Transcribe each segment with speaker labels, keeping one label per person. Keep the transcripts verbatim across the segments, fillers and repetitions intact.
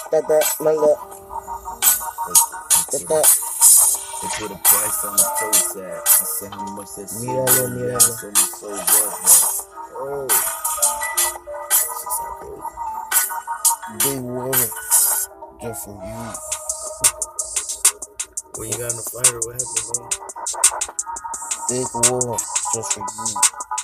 Speaker 1: That that manga. That that.
Speaker 2: They put a price on the toe tag. I said how much that shit
Speaker 1: Míralo,
Speaker 2: really
Speaker 1: míralo.
Speaker 2: so me so worth that. Oh. It's just so crazy.
Speaker 1: Big woman. Just for you.
Speaker 2: When you got in the fire, what happened, man?
Speaker 1: Big war. Just for you.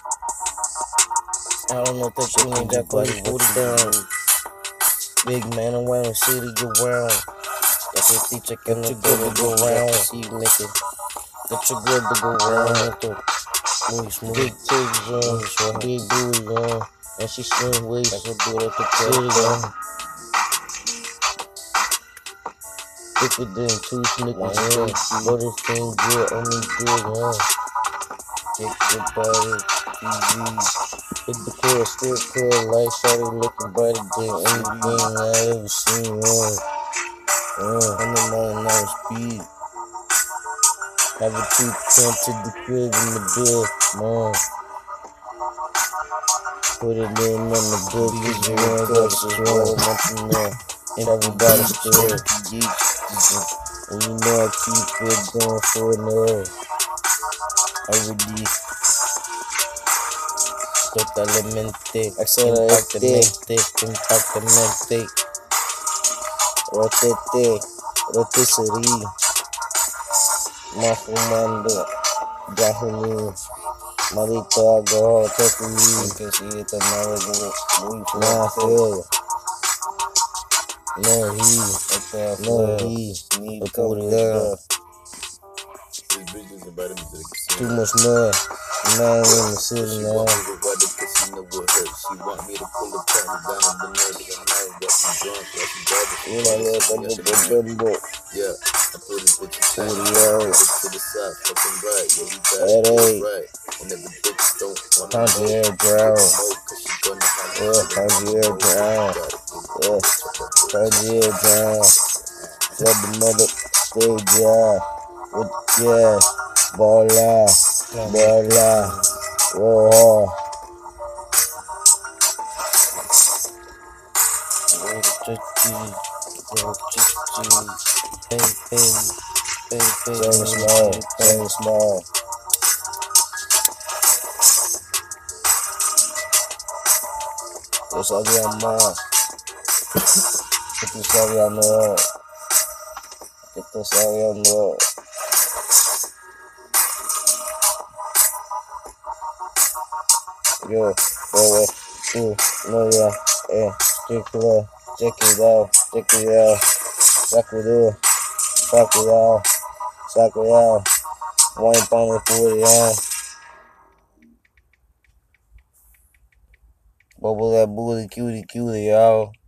Speaker 1: I don't know if that shit ain't that body forty down. Big man around the city around. Got your teacher can the good to go round. See you make it. Got your good to go round. Smooth, smooth. Big titties on. Big booty on. And she slim waist. Like a dude at the city on. Thicker than two Snickers. But this thing good on me good, huh? Check your body. T V. Hit the club, strip club, light shawty looking brighter than anything I ever seen, uh, uh, one hundred mile an hour speed. Have a two come to the crib in the bed, mom. Put it in on the book, cause you ain't got the strong, nothing there. And everybody still, and you know I keep it going for another. I really totalmente, impactamente, impactamente, rotete, rotisserie, más fumando, Jahuxnee, maldito alcohol, take me, que si esta nave es muy fuerte, no he, no he, the put it down, too much mud. Now I'm in the city now.
Speaker 2: She want me to pull the panties down in the middle of the night. Got some drunk, got some garbage.
Speaker 1: You know, I got
Speaker 2: yeah, I put this bitch in time.
Speaker 1: Forty
Speaker 2: To the side, fucking right. Yeah, we got
Speaker 1: it
Speaker 2: right. right. And if the bitches don't wanna know,
Speaker 1: Tangier drown.
Speaker 2: cause she gonna have to
Speaker 1: Yeah, Tangier drown. Yeah, Tangier drown. Shut the mother stage, yeah. With, yeah, Bola, Bola, Whoa. Very small, very small. Yo sabía más. Que tú sabías no. Que tú sabías no. Yo, boy, tú, no ya, eh, street club, check it out, check it out, saco it out, saco it out, saco it out, one pound of forty out. Bubble that booty, cutie, cutie, y'all.